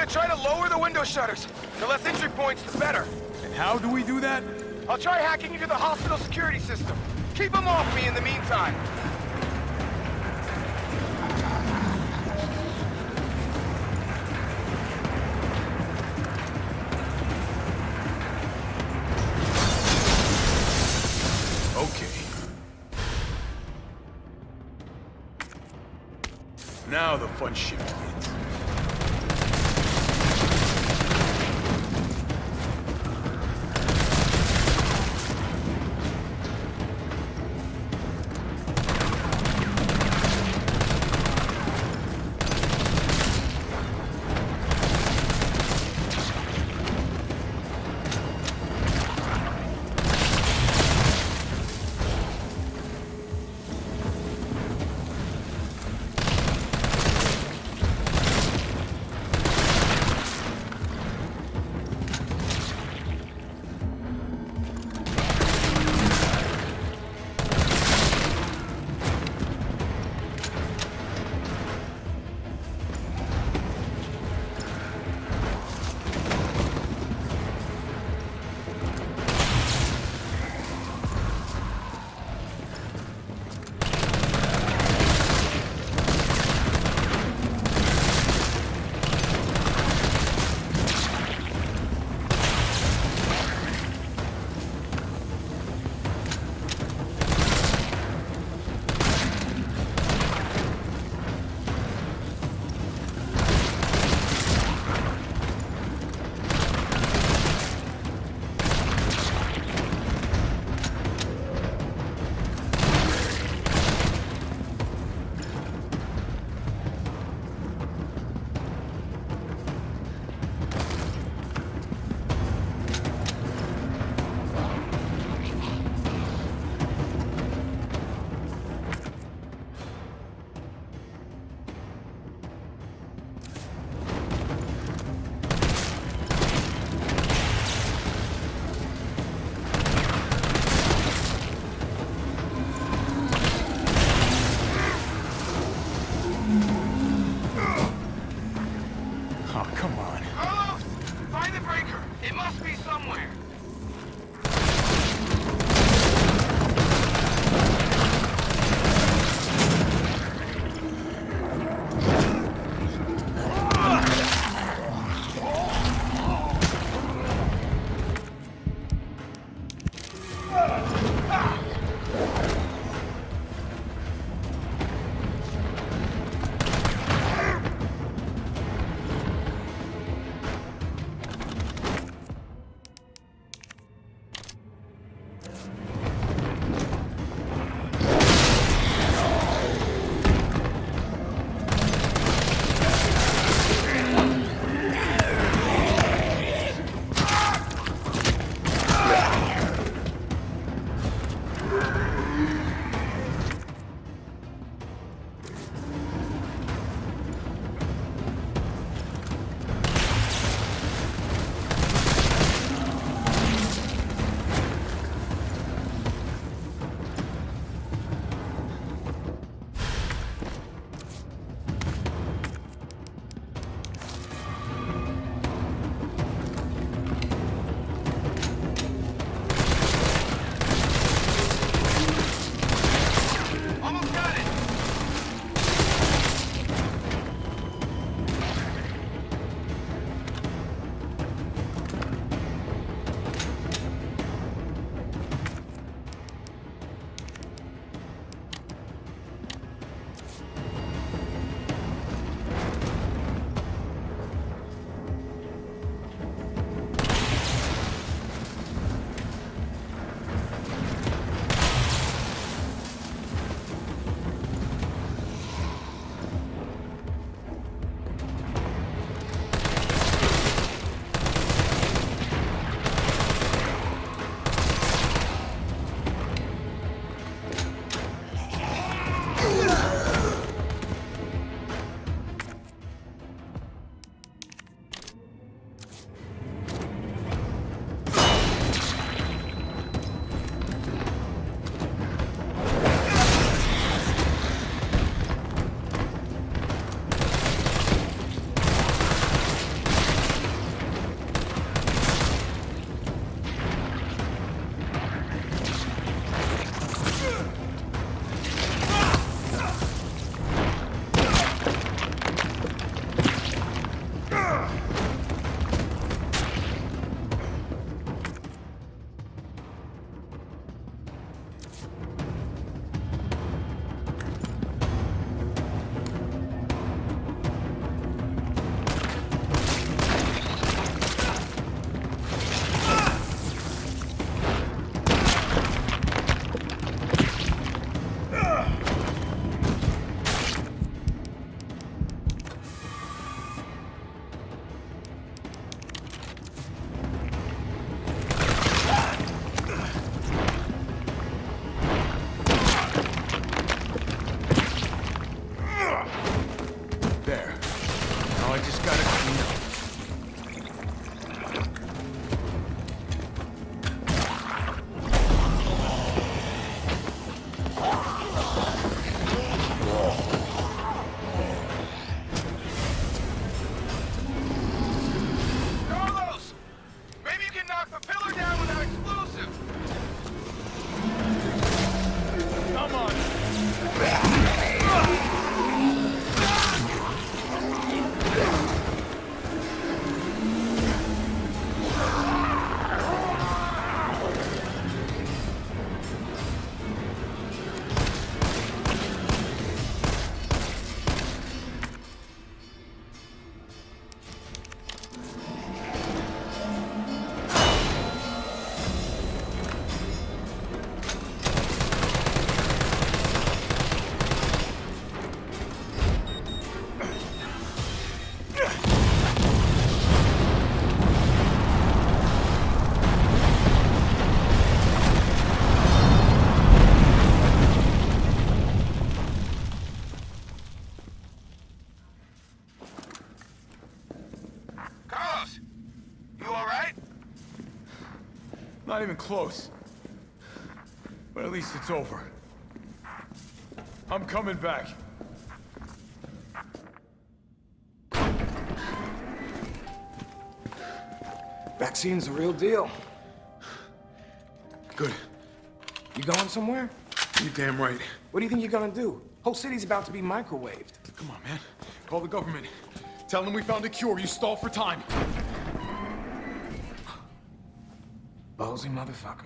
try to lower the window shutters. The less entry points, the better. And how do we do that? I'll try hacking into the hospital security system. Keep them off me in the meantime. Okay. Now the fun shit begins. Not even close. But at least it's over. I'm coming back. Vaccine's the real deal. Good. You going somewhere? You're damn right. What do you think you're gonna do? Whole city's about to be microwaved. Come on, man. Call the government. Tell them we found a cure. You stall for time. Ballsy motherfucker.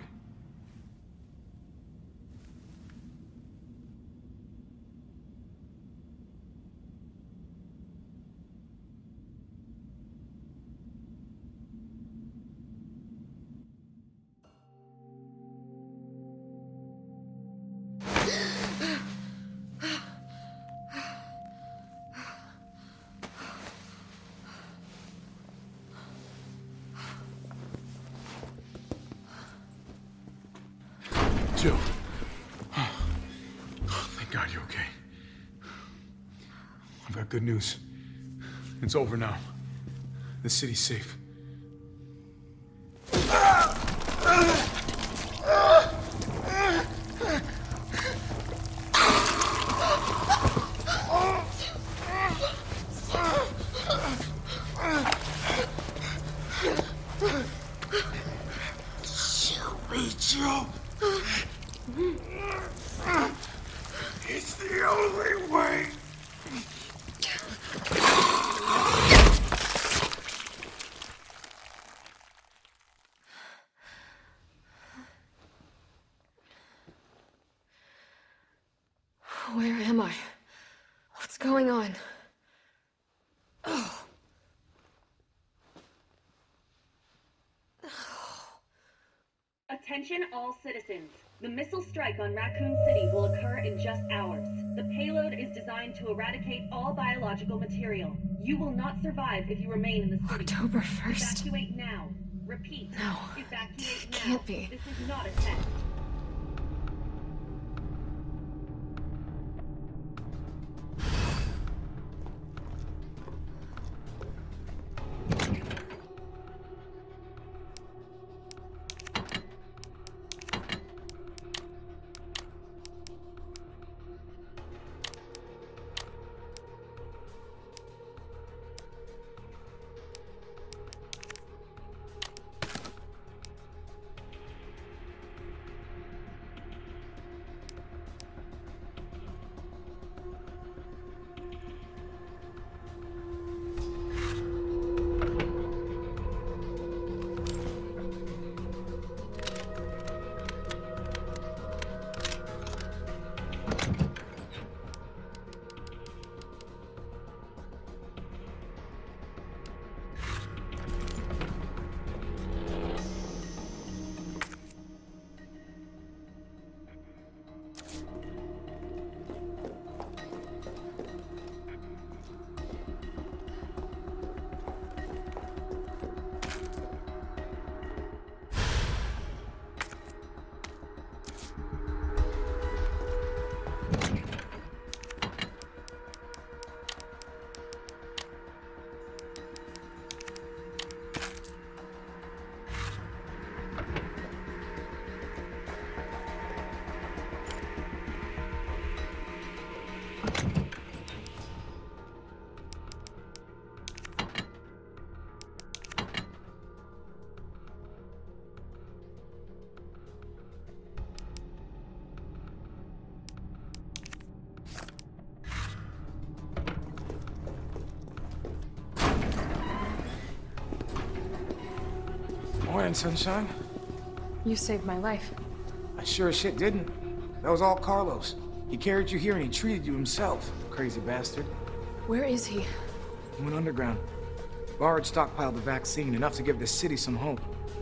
Jill. Oh, thank God you're okay. I've got good news. It's over now. The city's safe. Jill. It's the only way. Where am I? What's going on? Oh. Attention all citizens. The missile strike on Raccoon City will occur in just hours. The payload is designed to eradicate all biological material. You will not survive if you remain in the city. October 1st? Evacuate now. Repeat. No. Evacuate It now. can't be. This is not a test. Morning, sunshine. You saved my life. I sure as shit didn't. That was all Carlos. He carried you here and he treated you himself, crazy bastard. Where is he? He went underground. Bard stockpiled the vaccine, enough to give this city some hope.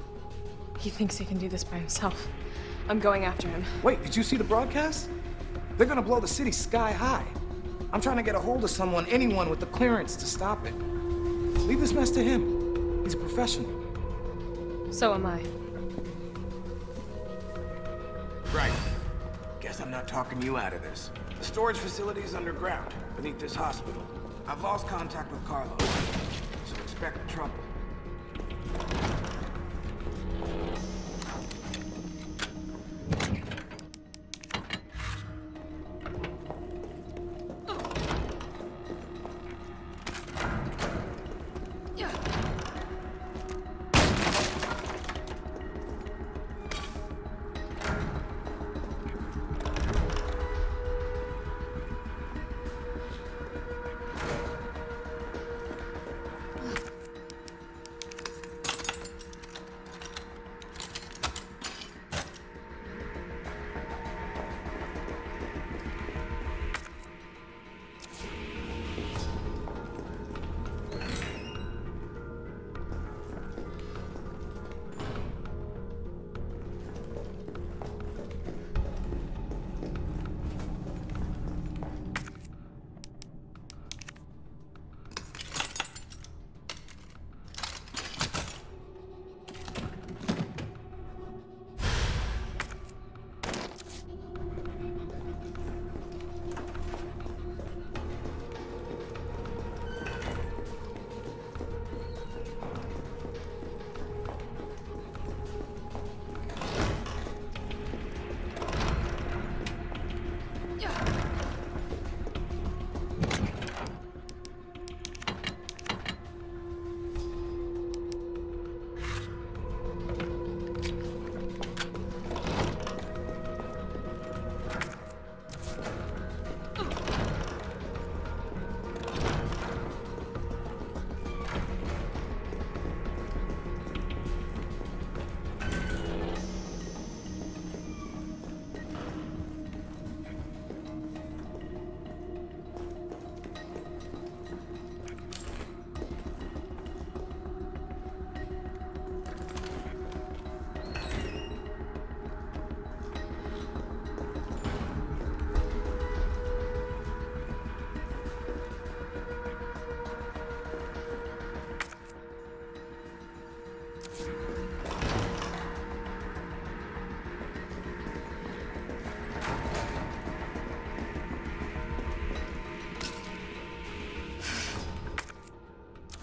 He thinks he can do this by himself. I'm going after him. Wait, did you see the broadcast? They're gonna blow the city sky high. I'm trying to get a hold of someone, anyone with the clearance to stop it. Leave this mess to him. He's a professional. So am I. Right. Guess I'm not talking you out of this. The storage facility is underground, beneath this hospital. I've lost contact with Carlos, so expect trouble.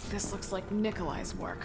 This looks like Nicholai's work.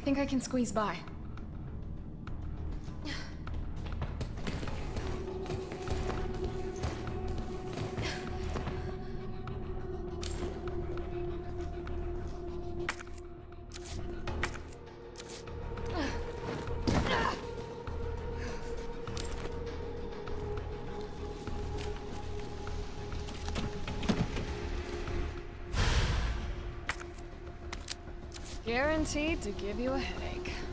think I can squeeze by. Guaranteed to give you a headache.